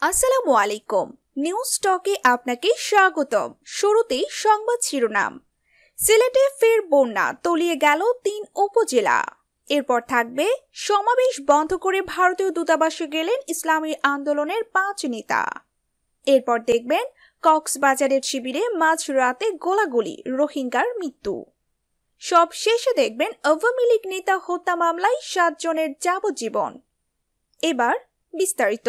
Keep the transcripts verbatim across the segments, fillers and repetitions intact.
আসসালামু আলাইকুম। নিউজ টকে আপনাকে স্বাগতম। শুরুতেই সংবাদ শিরোনাম। সিলেটে ফের বন্যা, তলিয়ে গেল তিন উপজেলা। এরপর থাকবে সমাবেশ বন্ধ করে ভারতীয় দূতাবাসে গেলেন ইসলামী আন্দোলনের পাঁচ নেতা। এরপর দেখবেন কক্সবাজারের শিবিরে মাঝরাতে গোলাগুলি, রোহিঙ্গার মৃত্যু। সব শেষে দেখবেন আওয়ামী লীগ নেতা হত্যা মামলায় সাত জনের যাবজ্জীবন। এবার বিস্তারিত।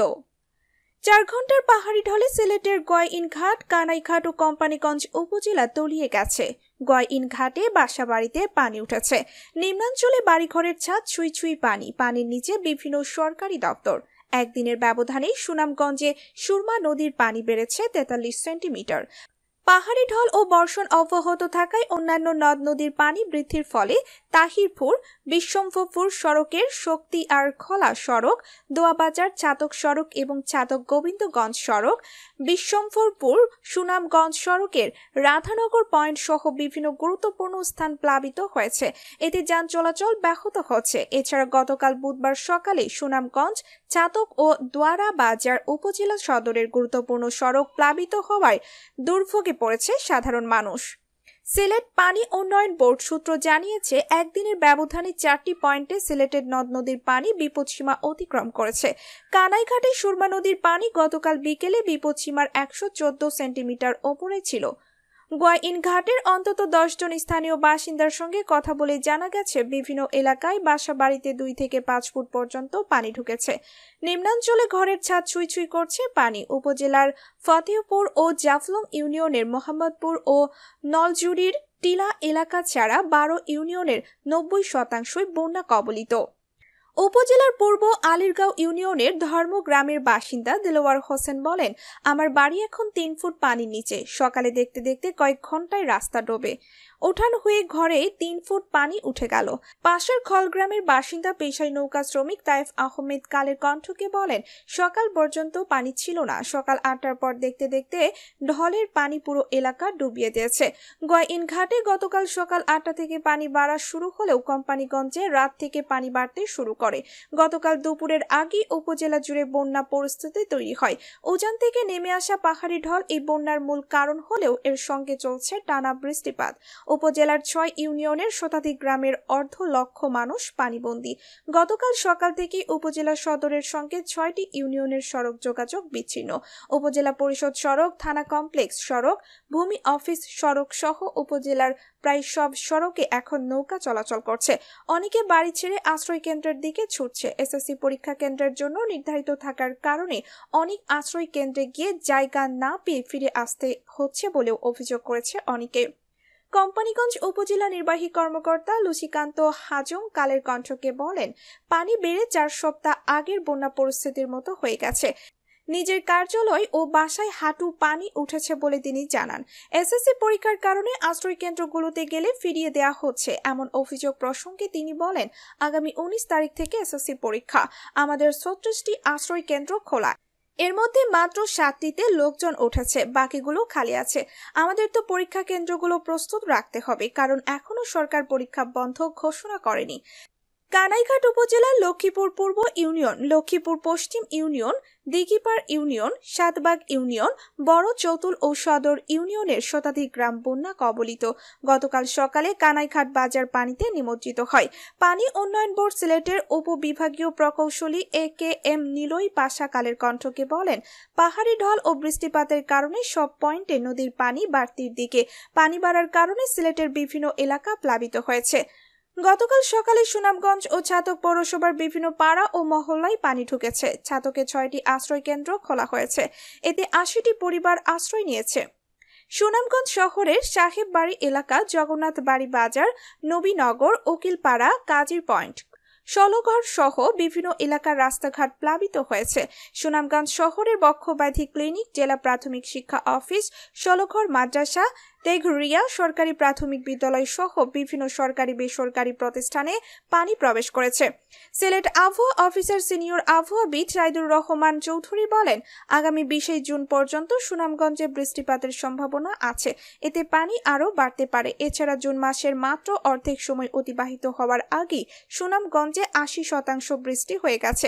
চার ঘন্টার পাহাড়ি ঢলে সিলেটের গয়ইনঘাট, কানাইঘাট ও কোম্পানীগঞ্জ উপজেলা তলিয়ে গেছে। গয়ইনঘাটে বাসাবাড়িতে পানি উঠেছে। নিম্নাঞ্চলে বাড়িঘরের ছাদ ছুঁই ছুঁই পানি। পানির নিচে বিভিন্ন সরকারি দপ্তর। একদিনের ব্যবধানে সুনামগঞ্জে সুরমা নদীর পানি বেড়েছে তেতাল্লিশ সেন্টিমিটার। পাহাড়ি ঢল ও বর্ষণ অব্যাহত থাকায় অন্যান্য নদ নদীর পানি বৃদ্ধির ফলে তাহিরপুর বিশ্বম্ভরপুর সড়কের শক্তি আর খোলা সড়ক, দোয়াবাজার চাতক সড়ক এবং চাতক গোবিন্দগঞ্জ সড়ক, বিশ্বম্ভরপুর সুনামগঞ্জ সড়কের রাধানগর পয়েন্ট সহ বিভিন্ন গুরুত্বপূর্ণ স্থান প্লাবিত হয়েছে। এতে যান চলাচল ব্যাহত হচ্ছে। এছাড়া গতকাল বুধবার সকালে সুনামগঞ্জ, চাতক ও দোয়ারা বাজার উপজেলা সদরের গুরুত্বপূর্ণ সড়ক প্লাবিত হওয়ায় দুর্ভোগে পড়েছে সাধারণ মানুষ। সিলেট পানি উন্নয়ন বোর্ড সূত্র জানিয়েছে, একদিনের ব্যবধানে চারটি পয়েন্টে সিলেটের নদ নদীর পানি বিপদসীমা অতিক্রম করেছে। কানাইঘাটে সুরমা নদীর পানি গতকাল বিকেলে বিপদসীমার একশো চোদ্দ সেন্টিমিটার ওপরে ছিল। গয়ইনঘাটের অন্তত দশ জন স্থানীয় বাসিন্দার সঙ্গে কথা বলে জানা গেছে, বিভিন্ন এলাকায় বাসা বাড়িতে দুই থেকে পাঁচ ফুট পর্যন্ত পানি ঢুকেছে। নিম্নাঞ্চলে ঘরের ছাদ ছুঁই ছুঁই করছে পানি। উপজেলার ফতেহপুর ও জাফলং ইউনিয়নের মোহাম্মদপুর ও নলজুড়ির টিলা এলাকা ছাড়া বারো ইউনিয়নের নব্বই শতাংশই বন্যা কবলিত। উপজেলার পূর্ব আলিরগাঁও ইউনিয়নের ধর্মগ্রামের বাসিন্দা দেলোয়ার হোসেন বলেন, আমার বাড়ি এখন তিন ফুট পানির নিচে। সকালে দেখতে দেখতে কয়েক ঘন্টায় রাস্তা ডোবে। উঠান হয়ে ঘরে তিন ফুট পানি উঠে গেল। পাশের খলগ্রামের বাসিন্দা পেশাই নৌকা শ্রমিক তাইফ আহমেদ কালের কণ্ঠকে বলেন, সকাল পর্যন্ত পানি ছিল না। সকাল আটটার পর দেখতে দেখতে ঢলের পানি পুরো এলাকা ডুবিয়ে দিয়েছে। গয়ইনঘাটে গতকাল সকাল আটটা থেকে পানি বাড়া শুরু হলেও কোম্পানীগঞ্জে রাত থেকে পানি বাড়তে শুরু করে। গতকাল দুপুরের আগে উপজেলা জুড়ে বন্যা পরিস্থিতি তৈরি হয়। উজান থেকে নেমে আসা পাহাড়ি ঢল এই বন্যার মূল কারণ হলেও এর সঙ্গে চলছে টানা বৃষ্টিপাত। উপজেলার ছয় ইউনিয়নের শতাধিক গ্রামের অর্ধ লক্ষ মানুষ পানিবন্দী। গতকাল সকাল থেকে উপজেলা সদরের সঙ্গে ছয়টি ইউনিয়নের সড়ক যোগাযোগ বিচ্ছিন্ন। উপজেলা পরিষদ সড়ক, থানা কমপ্লেক্স সড়ক, ভূমি অফিস সড়ক সহ উপজেলার প্রায় সব সড়কে এখন নৌকা চলাচল করছে। অনেকে বাড়ি ছেড়ে আশ্রয় কেন্দ্রের দিকে ছুটছে। এসএসসি পরীক্ষা কেন্দ্রের জন্য নির্ধারিত থাকার কারণে অনেক আশ্রয় কেন্দ্রে গিয়ে জায়গা না পেয়ে ফিরে আসতে হচ্ছে বলেও অভিযোগ করেছে অনেকে। কোম্পানীগঞ্জ উপজেলা নির্বাহী কর্মকর্তা লুচিকান্ত হাজং কালের কণ্ঠকে বলেন, পানি বেড়ে চার সপ্তাহ আগের বন্যা পরিস্থিতির মতো হয়ে গেছে। নিজের কার্যালয় ও বাসায় হাঁটু পানি উঠেছে বলে তিনি জানান। এসএসসি পরীক্ষার কারণে আশ্রয় কেন্দ্রগুলোতে গেলে ফিরিয়ে দেওয়া হচ্ছে, এমন অভিযোগ প্রসঙ্গে তিনি বলেন, আগামী উনিশ তারিখ থেকে এসএসসি পরীক্ষা। আমাদের ছত্রিশটি আশ্রয় কেন্দ্র খোলা। এর মধ্যে মাত্র সাতটিতে লোকজন উঠেছে, বাকিগুলো খালি আছে। আমাদের তো পরীক্ষা কেন্দ্রগুলো প্রস্তুত রাখতে হবে, কারণ এখনো সরকার পরীক্ষা বন্ধ ঘোষণা করেনি। কানাইঘাট উপজেলার লক্ষ্মীপুর পূর্ব ইউনিয়ন, লক্ষ্মীপুর পশ্চিম union, Dighipar union, Satbag union, Boro Chatul ও সদর ইউনিয়নের শতাধিক গ্রাম বন্যা কবলিত। গতকাল সকালে কানাইঘাট বাজার পানিতে নিমজ্জিত হয়। পানি উন্নয়ন বোর্ড সিলেটের উপবিভাগীয় প্রকৌশলী এ কে এম নিলয় পাশা কালের কণ্ঠকে বলেন, পাহাড়ি ঢল ও বৃষ্টিপাতের কারণে সব পয়েন্টে নদীর পানি বাড়তির দিকে। পানি বাড়ার কারণে সিলেটের বিভিন্ন এলাকা প্লাবিত হয়েছে। গতকাল সকালে সুনামগঞ্জ ও ছাতক পৌরসভার বিভিন্ন পাড়া ও মহল্লায় পানি ঢুকেছে। ছাতকে ছয়টি আশ্রয় কেন্দ্র খোলা হয়েছে। এতে আশিটি পরিবার আশ্রয় নিয়েছে। সুনামগঞ্জ শহরের সাহেব বাড়ি এলাকা, জগন্নাথ বাড়ি বাজার, নবীনগর, উকিলপাড়া, কাজীর পয়েন্ট, ষোলঘর সহ বিভিন্ন এলাকার রাস্তাঘাট প্লাবিত হয়েছে। সুনামগঞ্জ শহরের বক্ষব্যাধি ক্লিনিক, জেলা প্রাথমিক শিক্ষা অফিস, ষোলঘর মাদ্রাসা, তেঘরিয়া সরকারি প্রাথমিক বিদ্যালয় সহ বিভিন্ন সরকারি বেসরকারি প্রতিষ্ঠানে পানি প্রবেশ করেছে। সিলেট আবহাওয়া অফিসার সিনিয়র আবহাওয়াবিদ সাইদুর রহমান চৌধুরী বলেন, আগামী বিশে জুন পর্যন্ত সুনামগঞ্জে বৃষ্টিপাতের সম্ভাবনা আছে। এতে পানি আরও বাড়তে পারে। এছাড়া জুন মাসের মাত্র অর্ধেক সময় অতিবাহিত হওয়ার আগেই সুনামগঞ্জে আশি শতাংশ বৃষ্টি হয়ে গেছে।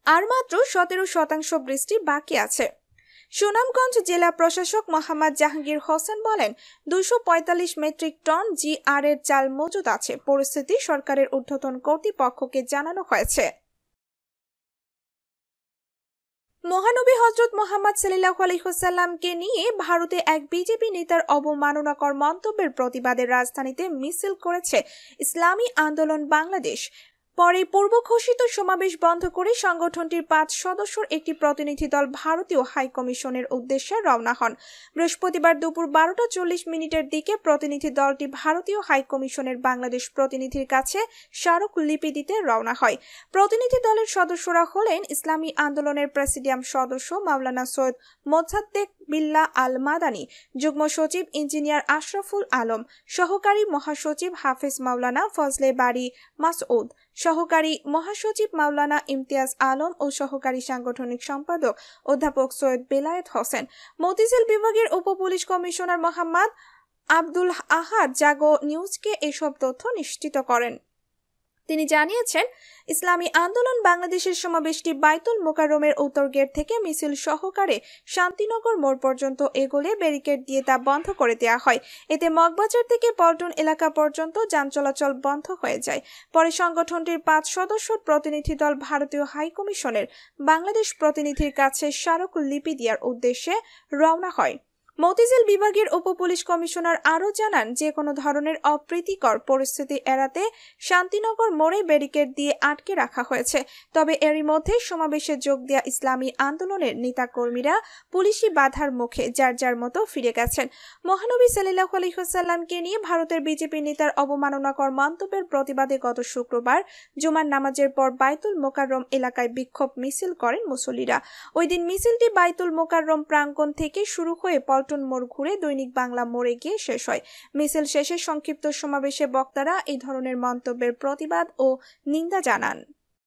আর মাত্র সতেরো শতাংশ বৃষ্টি বাকি আছে। সুনামগঞ্জ জেলা প্রশাসক মোহাম্মদ জাহাঙ্গীর হোসেন বলেন, দুইশো পঁয়তাল্লিশ মেট্রিক টন জিআর এর চাল মজুদ আছে। পরিস্থিতি সরকারের ঊর্ধ্বতন কর্তৃপক্ষকে জানানো হয়েছে। মহানবী হযরত মুহাম্মদ সাল্লাল্লাহু আলাইহি ওয়াসাল্লামকে নিয়ে ভারতে এক বিজেপি নেতার অবমাননাকর মন্তব্যের প্রতিবাদে রাজধানীতে মিছিল করেছে ইসলামী আন্দোলন বাংলাদেশ। পরে পূর্ব ঘোষিত সমাবেশ বন্ধ করে সংগঠনটির পাঁচ সদস্যের একটি প্রতিনিধি দল ভারতীয় হাইকমিশনের উদ্দেশ্যে রওনা হন। বৃহস্পতিবার দুপুর বারোটা চল্লিশ মিনিটের দিকে প্রতিনিধি দলটি ভারতীয় হাইকমিশনের বাংলাদেশ প্রতিনিধির কাছে স্মারকলিপি দিতে রওনা হয়। প্রতিনিধি দলের সদস্যরা হলেন ইসলামী আন্দোলনের প্রেসিডিয়াম সদস্য মাওলানা সৈয়দ মোসাদ্দেক বিল্লাহ আল মাদানী, যুগ্ম সচিব ইঞ্জিনিয়ার আশরাফুল আলম, সহকারী মহাসচিব হাফেজ মাওলানা ফজলে বাড়ি মাসউদ, সহকারী মহাসচিব মাওলানা ইমতিয়াজ আলম ও সহকারী সাংগঠনিক সম্পাদক অধ্যাপক সৈয়দ বেলায়েত হোসেন। মতিঝিল বিভাগের উপ পুলিশ কমিশনার মোহাম্মদ আব্দুল আহাদ জাগো নিউজকে এসব তথ্য নিশ্চিত করেন। তিনি জানিয়েছেন, ইসলামী আন্দোলন বাংলাদেশের সমাবেশটি বাইতুল মোকাররমের উত্তর গেট থেকে মিছিল সহকারে শান্তিনগর মোড় পর্যন্ত এগোলে ব্যারিকেড দিয়ে তা বন্ধ করে দেওয়া হয়। এতে মগবাজার থেকে পল্টন এলাকা পর্যন্ত যান চলাচল বন্ধ হয়ে যায়। পরে সংগঠনটির পাঁচ সদস্যের প্রতিনিধি দল ভারতীয় হাইকমিশনের বাংলাদেশ প্রতিনিধির কাছে স্মারকলিপি দেওয়ার উদ্দেশ্যে রওনা হয়। মতিঝিল বিভাগের উপ পুলিশ কমিশনার আরও জানান, যে কোনো ধরনের অপ্রীতিকর পরিস্থিতি এড়াতে শান্তিনগর মোড়ে ব্যারিকেড দিয়ে আটকে রাখা হয়েছে। তবে এরই মধ্যে সমাবেশে যোগ দেওয়া ইসলামী আন্দোলনের নেতাকর্মীরা পুলিশি বাধার মুখে যার যার মতো ফিরে গেছেন। মহানবী সাল্লাল্লাহু আলাইহি ওয়াসাল্লামকে নিয়ে ভারতের বিজেপি নেতার অবমাননাকর মন্তব্যের প্রতিবাদে গত শুক্রবার জুমার নামাজের পর বাইতুল মোকাররম এলাকায় বিক্ষোভ মিছিল করেন মুসল্লিরা। ওই দিন মিছিলটি বাইতুল মোকাররম প্রাঙ্গণ থেকে শুরু হয়ে পল্টন মোড় ঘুরে দৈনিক বাংলা মোড়ে গিয়ে শেষ হয়। মিছিল শেষে সংক্ষিপ্ত সমাবেশে বক্তারা এই ধরনের মন্তব্যের প্রতিবাদ ও নিন্দা জানান।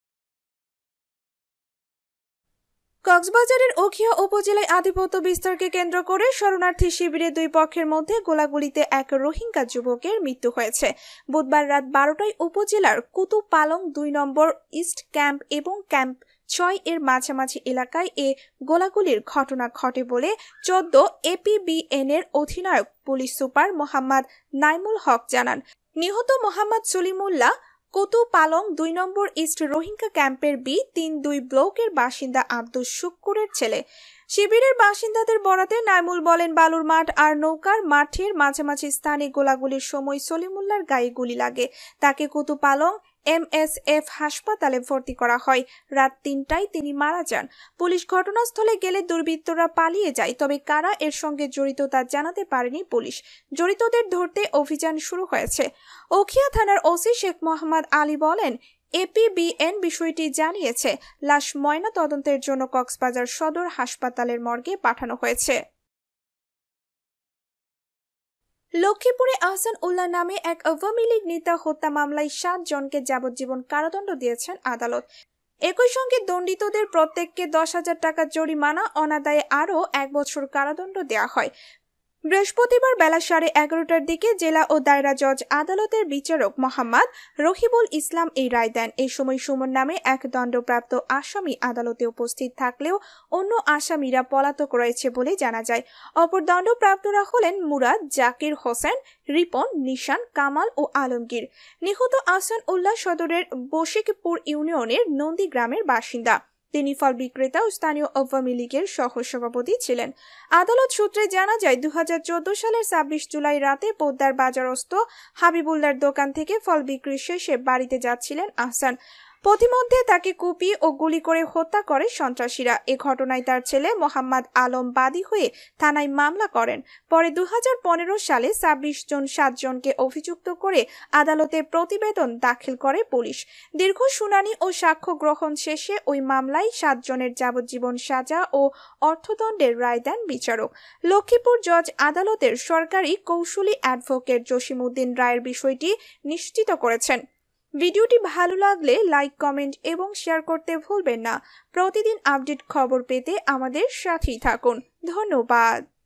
কক্সবাজারের উখিয়া উপজেলায় আধিপত্য বিস্তারকে কেন্দ্র করে শরণার্থী শিবিরে দুই পক্ষের মধ্যে গোলাগুলিতে এক রোহিঙ্গা যুবকের মৃত্যু হয়েছে। বুধবার রাত বারোটায় উপজেলার কুতুব পালং দুই নম্বর ইস্ট ক্যাম্প এবং ক্যাম্প ছয় এর মাঝামাঝি এলাকায় এ গোলাগুলির ঘটনা ঘটে বলে চোদ্দ এপিবিএন এর অধিনায়ক পুলিশ সুপার মোহাম্মদ নাইমুল হক জানান। নিহত মোহাম্মদ সলিমুল্লাহ কুতুব পালং দুই নম্বর ইস্ট রোহিঙ্গা ক্যাম্পের বি তিন দুই ব্লকের বাসিন্দা আব্দুল শুক্কুরের ছেলে। শিবিরের বাসিন্দাদের বরাতে নাইমুল বলেন, বালুর মাঠ আর নৌকার মাঠের মাঝামাঝি স্থানে গোলাগুলির সময় সলিমুল্লাহর গায়ে গুলি লাগে। তাকে কুতুব পালং এমএসএফ হাসপাতালে ভর্তি করা হয়। রাত তিনটায় তিনি মারা যান। পুলিশ ঘটনাস্থলে গেলে দুর্বৃত্তরা পালিয়ে যায়, তবে কারা এর সঙ্গে জড়িত তা জানাতে পারেনি পুলিশ। জড়িতদের ধরতে অভিযান শুরু হয়েছে। উখিয়া থানার ওসি শেখ মোহাম্মদ আলী বলেন, এপিবিএন বিষয়টি জানিয়েছে। লাশ ময়না তদন্তের জন্য কক্সবাজার সদর হাসপাতালের মর্গে পাঠানো হয়েছে। লক্ষ্মীপুরে আহসান উল্লাহ নামে এক আওয়ামী লীগ নেতা হত্যা মামলায় সাত জনকে যাবজ্জীবন কারাদণ্ড দিয়েছেন আদালত। একই সঙ্গে দণ্ডিতদের প্রত্যেককে দশ হাজার টাকা জরিমানা, অনাদায়ে আরও এক বছর কারাদণ্ড দেওয়া হয়। বৃহস্পতিবার বেলা সাড়ে এগারোটার দিকে জেলা ও দায়রা জজ আদালতের বিচারক মোহাম্মদ রহিবুল ইসলাম এই রায় দেন। এই সময় সুমন নামে এক দণ্ডপ্রাপ্ত আসামি আদালতে উপস্থিত থাকলেও অন্য আসামিরা পলাতক রয়েছে বলে জানা যায়। অপর দণ্ডপ্রাপ্তরা হলেন মুরাদ, জাকির হোসেন, রিপন, নিশান, কামাল ও আলমগীর। নিহত আহসান উল্লাহ সদরের বশিকপুর ইউনিয়নের নন্দী গ্রামের বাসিন্দা। তিনি ফল বিক্রেতা ও স্থানীয় আওয়ামী লীগের সহসভাপতি ছিলেন। আদালত সূত্রে জানা যায়, দু হাজার চোদ্দ সালের ছাব্বিশ জুলাই রাতে পোদ্দার বাজারস্থ হাবিবুল্লাহর দোকান থেকে ফল বিক্রি শেষে বাড়িতে যাচ্ছিলেন আহসান। পথিমধ্যে তাকে কুপিয়ে ও গুলি করে হত্যা করে সন্ত্রাসীরা। এ ঘটনায় তার ছেলে মোহাম্মদ আলম বাদী হয়ে থানায় মামলা করেন। পরে দু হাজার পনেরো সালে ছাব্বিশ জন সাত জনকে অভিযুক্ত করে আদালতে প্রতিবেদন দাখিল করে পুলিশ। দীর্ঘ শুনানি ও সাক্ষ্য গ্রহণ শেষে ওই মামলায় সাত জনের যাবজ্জীবন সাজা ও অর্থদণ্ডের রায় দেন বিচারক। লক্ষ্মীপুর জজ আদালতের সরকারি কৌশলী অ্যাডভোকেট জসিমউদ্দিন রায়ের বিষয়টি নিশ্চিত করেছেন। ভিডিওটি ভালো লাগলে লাইক, কমেন্ট এবং শেয়ার করতে ভুলবেন না। প্রতিদিন আপডেট খবর পেতে আমাদের সাথেই থাকুন। ধন্যবাদ।